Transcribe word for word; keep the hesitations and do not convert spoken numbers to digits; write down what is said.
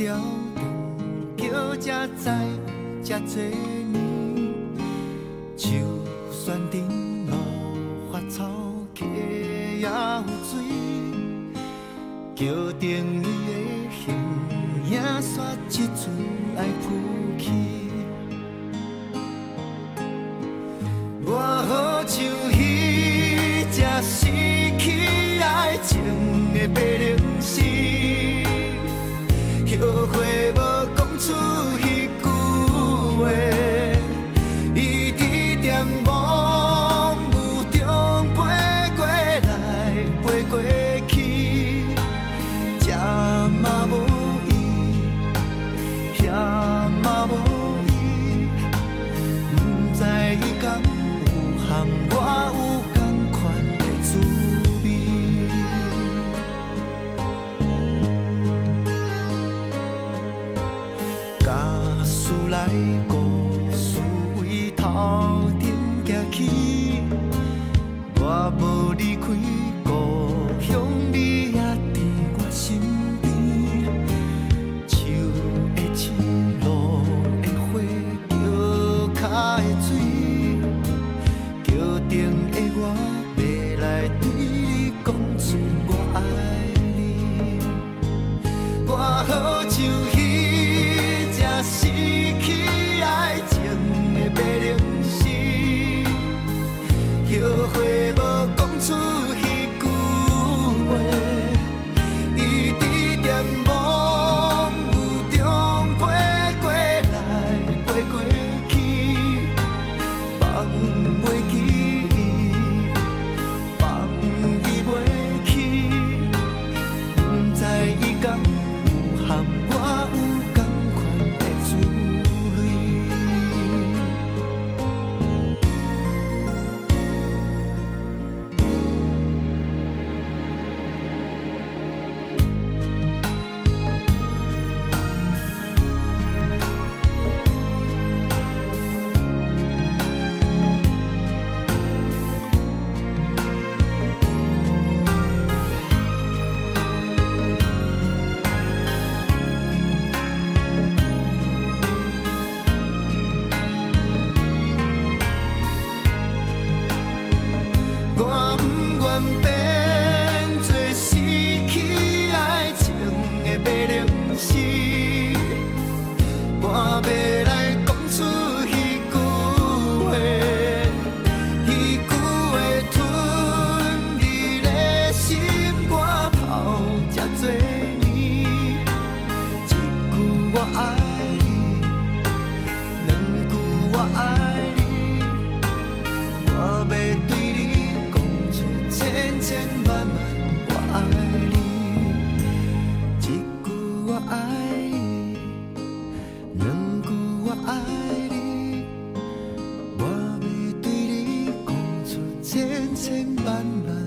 条长，叫才知这多年，就算顶路发草溪也有水，桥顶伊的形影煞一阵爱浮起。我好像彼只失去爱情的白龙丝。 后悔无讲出迄句话，伊伫点梦雾中飞过来，飞过去，这嘛无伊，遐嘛无伊，不知伊敢有含我有同款的滋味。 来故事为头顶行起，我无离开故乡，你也伫我身边。树的刺，路的花，桥脚的水，桥顶的我，要来对你讲出我爱你。我好像彼只是。 爱情的白龙丝，后悔无讲出迄句话，伊伫点梦雾中飞过来，飞过去，放袂记，放伊袂去，不知伊敢有含我有同款的滋味。 我不愿变做失去爱情的白龙丝，我要来讲出迄句话，迄句话吞你的心肝泡这多年，一句我爱你，两句我爱你，我要对。 千千万万我爱你，一句我爱你，两句我爱你，我要对你讲出千千万万。